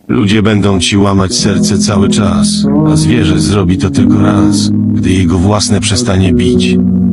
Ludzie będą ci łamać serce cały czas, a zwierzę zrobi to tylko raz, gdy jego własne przestanie bić.